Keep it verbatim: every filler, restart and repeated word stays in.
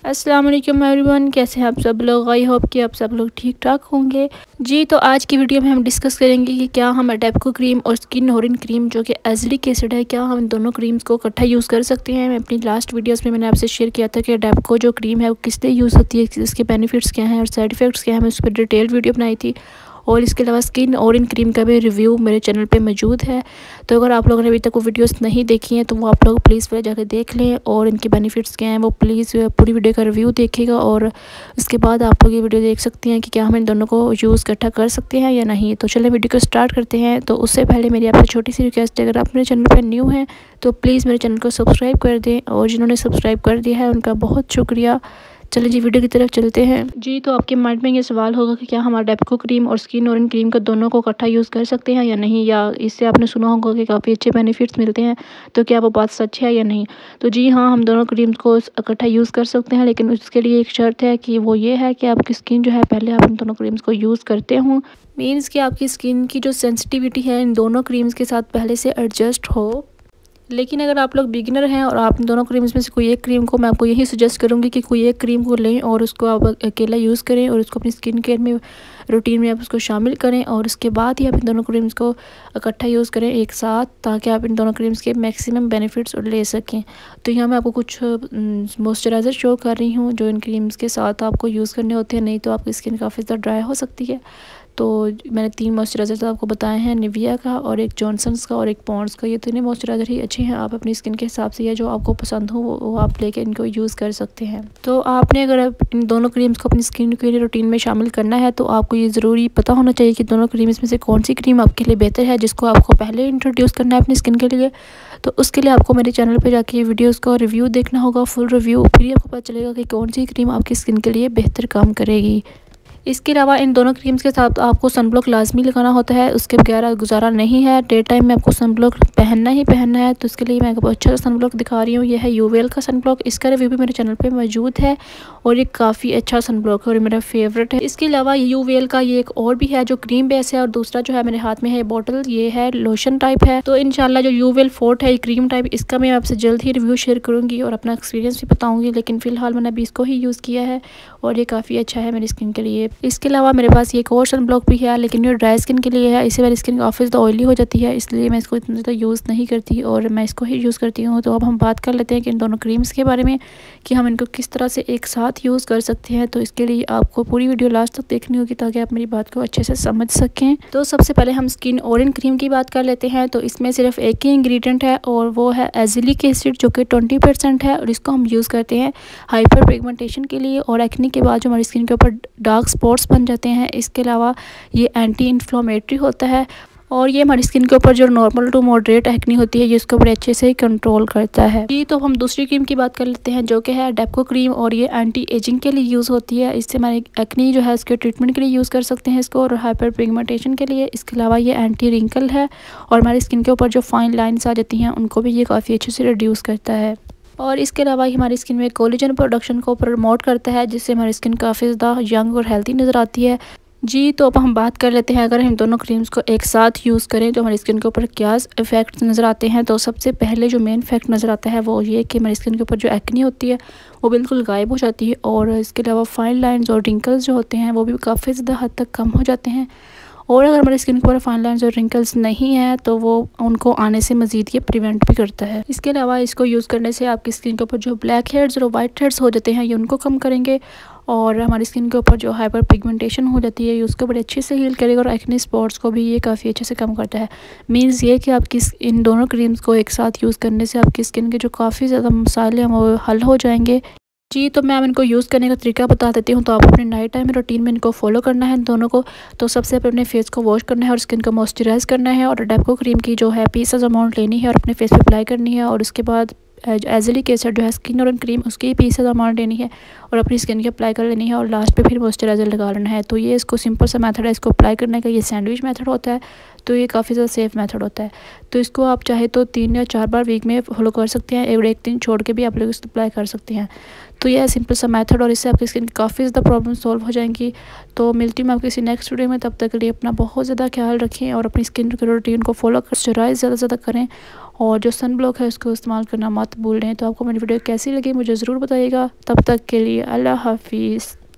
अस्सलाम वालेकुम एवरीवन, कैसे हैं आप सब लोग। आई होप कि आप सब लोग ठीक ठाक होंगे जी। तो आज की वीडियो में हम डिस्कस करेंगे कि क्या हम एडेप्को क्रीम और स्किन नोरिन क्रीम जो कि एसिडिक एसिड है, क्या हम दोनों क्रीम्स को इकट्ठा यूज़ कर सकते हैं। मैं अपनी लास्ट वीडियोस में मैंने आपसे शेयर किया था कि एडेप्को जो क्रीम है वो किस लिए यूज़ होती है, इसके बेनिफिट्स क्या हैं और साइड इफ़ेक्ट्स क्या हैं। मैं उस पर डिटेल्ड वीडियो बनाई थी और इसके अलावा स्किन नोरिन क्रीम का भी रिव्यू मेरे चैनल पे मौजूद है। तो अगर आप लोगों ने अभी तक वो वीडियोस नहीं देखी हैं तो वो आप लोग प्लीज़ वह जाकर देख लें और इनके बेनिफिट्स क्या हैं वो प्लीज़ पूरी वीडियो का रिव्यू देखिएगा। और उसके बाद आप लोग ये वीडियो देख सकते हैं कि क्या हम इन दोनों को यूज़ इकट्ठा कर सकते हैं या नहीं। तो चलिए वीडियो को स्टार्ट करते हैं। तो उससे पहले मेरी आपसे छोटी सी रिक्वेस्ट है, अगर आप मेरे चैनल पर न्यू हैं तो प्लीज़ मेरे चैनल को सब्सक्राइब कर दें और जिन्होंने सब्सक्राइब कर दिया है उनका बहुत शुक्रिया। चलिए जी वीडियो की तरफ चलते हैं जी। तो आपके माइंड में ये सवाल होगा कि क्या हम एडेप्को क्रीम और स्किन नोरिन क्रीम का दोनों को इकट्ठा यूज़ कर सकते हैं या नहीं, या इससे आपने सुना होगा कि काफ़ी अच्छे बेनिफिट्स मिलते हैं। तो क्या वो बात सच है या नहीं। तो जी हाँ, हम दोनों क्रीम्स को इकट्ठा यूज़ कर सकते हैं, लेकिन उसके लिए एक शर्त है कि वो ये है कि आपकी स्किन जो है पहले आप इन दोनों क्रीम्स को यूज़ करते हों। मीन्स कि आपकी स्किन की जो सेंसिटिविटी है इन दोनों क्रीम्स के साथ पहले से एडजस्ट हो। लेकिन अगर आप लोग बिगिनर हैं और आप दोनों क्रीम्स में से कोई एक क्रीम को, मैं आपको यही सजेस्ट करूंगी कि कोई एक क्रीम को लें और उसको आप अकेला यूज़ करें और उसको अपनी स्किन केयर में रूटीन में आप उसको शामिल करें और उसके बाद ही आप इन दोनों क्रीम्स को इकट्ठा यूज़ करें एक साथ, ताकि आप इन दोनों क्रीम्स के मैक्सिमम बेनिफिट्स ले सकें। तो यहाँ मैं आपको कुछ मॉइस्चराइज़र शो कर रही हूँ जो इन क्रीम्स के साथ आपको यूज़ करने होते हैं, नहीं तो आपकी स्किन काफ़ी ज़्यादा ड्राई हो सकती है। तो मैंने तीन मॉइस्चराइज़र आपको बताए हैं, निविया का और एक जॉनसन्स का और एक पॉन्ड्स का। ये तीनों मॉइस्चराइज़र ही अच्छे हैं, आप अपनी स्किन के हिसाब से या जो आपको पसंद हो वो आप लेके इनको यूज़ कर सकते हैं। तो आपने अगर आप इन दोनों क्रीम्स को अपनी स्किन के रूटीन में शामिल करना है तो आपको ये ज़रूरी पता होना चाहिए कि दोनों क्रीम्स में से कौन सी क्रीम आपके लिए बेहतर है, जिसको आपको पहले इंट्रोड्यूस करना है अपनी स्किन के लिए। तो उसके लिए आपको मेरे चैनल पर जाके वीडियोज़ का रिव्यू देखना होगा, फुल रिव्यू, फिर आपको पता चलेगा कि कौन सी क्रीम आपकी स्किन के लिए बेहतर काम करेगी। इसके अलावा इन दोनों क्रीम्स के साथ आपको सनब्लॉक लाजमी लगाना होता है, उसके बगैर गुजारा नहीं है। डे टाइम में आपको सनब्लॉक पहनना ही पहनना है। तो इसके लिए मैं आपको अच्छा सनब्लॉक दिखा रही हूँ। यह है यूवेल का सनब्लॉक, इसका रिव्यू भी मेरे चैनल पे मौजूद है और ये काफ़ी अच्छा सनब्लॉक है और मेरा फेवरेट है। इसके अलावा यूवेल का ये एक और भी है जो क्रीम बेस है और दूसरा जो है मेरे हाथ में है बॉटल, ये है लोशन टाइप है। तो इंशाल्लाह जो यूवेल फोर्ट है क्रीम टाइप, इसका मैं आपसे जल्द ही रिव्यू शेयर करूँगी और अपना एक्सपीरियंस भी बताऊँगी, लेकिन फ़िलहाल मैंने अभी इसको ही यूज़ किया है और ये काफ़ी अच्छा है मेरी स्किन के लिए। इसके अलावा मेरे पास एक और सनब्लॉक भी है, लेकिन ये ड्राई स्किन के लिए है। इससे मेरी स्किन काफ़ी ज़्यादा ऑयली हो जाती है, इसलिए मैं इसको इतना ज़्यादा यूज़ नहीं करती और मैं इसको ही यूज़ करती हूँ। तो अब हम बात कर लेते हैं कि इन दोनों क्रीम्स के बारे में कि हम इनको किस तरह से एक साथ यूज़ कर सकते हैं। तो इसके लिए आपको पूरी वीडियो लास्ट तक देखनी होगी ताकि आप मेरी बात को अच्छे से समझ सकें। तो सबसे पहले हम स्किन नोरिन क्रीम की बात कर लेते हैं। तो इसमें सिर्फ एक ही इंग्रेडिएंट है और वो है एसिडिक एसिड, जो कि ट्वेंटी परसेंट है और इसको हम यूज़ करते हैं हाइपर पिगमेंटेशन के लिए और एक्ने के बाद जो हमारी स्किन के ऊपर डार्क स्पॉट्स बन जाते हैं। इसके अलावा ये एंटी इन्फ्लेमेटरी होता है और ये हमारी स्किन के ऊपर जो नॉर्मल टू मॉडरेट एक्ने होती है ये इसको बड़े अच्छे से कंट्रोल करता है जी। तो हम दूसरी क्रीम की बात कर लेते हैं जो कि है एडेप्को क्रीम और ये एंटी एजिंग के लिए यूज़ होती है। इससे हमारे एक्ने जो है उसके ट्रीटमेंट के लिए यूज़ कर सकते हैं इसको और हाइपर पिगमेंटेशन के लिए। इसके अलावा ये एंटी रिंकल है और हमारी स्किन के ऊपर जो फाइन लाइन्स आ जाती हैं उनको भी ये काफ़ी अच्छे से रिड्यूस करता है। और इसके अलावा हमारी स्किन में कोलेजन प्रोडक्शन को प्रमोट करता है, जिससे हमारी स्किन काफ़ी ज़्यादा यंग और हेल्दी नज़र आती है जी। तो अब हम बात कर लेते हैं अगर हम दोनों क्रीम्स को एक साथ यूज़ करें तो हमारी स्किन के ऊपर क्या इफ़ेक्ट नज़र आते हैं। तो सबसे पहले जो मेन इफेक्ट नज़र आता है वो ये कि हमारी स्किन के ऊपर जो एक्ने होती है वो बिल्कुल गायब हो जाती है और इसके अलावा फाइन लाइन्स और रिंकल्स जो होते हैं वो भी काफ़ी ज़्यादा हद तक कम हो जाते हैं। और अगर हमारी स्किन के ऊपर फाइन लाइन्स और रिंकल्स नहीं है तो वो उनको आने से मज़ीद ये प्रिवेंट भी करता है। इसके अलावा इसको यूज़ करने से आपकी स्किन के ऊपर जो ब्लैक हेड्स और वाइट हेड्स हो जाते हैं ये उनको कम करेंगे और हमारी स्किन के ऊपर जो हाइपर पिगमेंटेशन हो जाती है ये उसको बड़े अच्छे से हील करेगा और एक्ने स्पॉट्स को भी ये काफ़ी अच्छे से कम करता है। मीन्स ये कि आपकी इन दोनों क्रीम्स को एक साथ यूज़ करने से आपकी स्किन के जो काफ़ी ज़्यादा मसाइल हैं वो हल हो जाएंगे जी। तो मैं इनको यूज़ करने का तरीका बता देती हूँ। तो आप अपने नाइट टाइम रूटीन में इनको फॉलो करना है दोनों को। तो सबसे पहले अपने फेस को वॉश करना है और स्किन को मॉइस्चराइज़ करना है और एडेप्को क्रीम की जो है पीसेस अमाउंट लेनी है और अपने फेस पे अप्लाई करनी है और उसके बाद एसिडिक एसिड जो है स्किन नोरिन क्रीम उसकी पीसेस अमाउंट लेनी है और अपनी स्किन की अप्लाई कर लेनी है और लास्ट पे फिर मॉइस्चराइज़र लगा लेना है। तो ये इसको सिंपल सा मेथड है इसको अप्लाई करने का, ये सैंडविच मेथड होता है। तो ये काफ़ी ज़्यादा सेफ़ मेथड होता है। तो इसको आप चाहे तो तीन या चार बार वीक में फॉलो कर सकते हैं, एक एक दिन छोड़ के भी आप लोग इसको अप्लाई कर सकते हैं। तो यह है सिंपल सा मेथड और इससे आपकी स्किन की काफ़ी ज़्यादा प्रॉब्लम सॉल्व हो जाएंगी। तो मिलती हूँ मैं आपको किसी नेक्स्ट वीडियो में, तब तक के लिए अपना बहुत ज़्यादा ख्याल रखें और अपनी स्किन के रूटीन को फॉलो कर मॉइस्चराइज़ ज़्यादा से ज़्यादा करें और जो सन ब्लॉक है उसको इस्तेमाल करना मत भूलें। तो आपको मेरी वीडियो कैसी लगी मुझे ज़रूर बताइएगा। तब तक के लिए अल्लाह हाफिज़।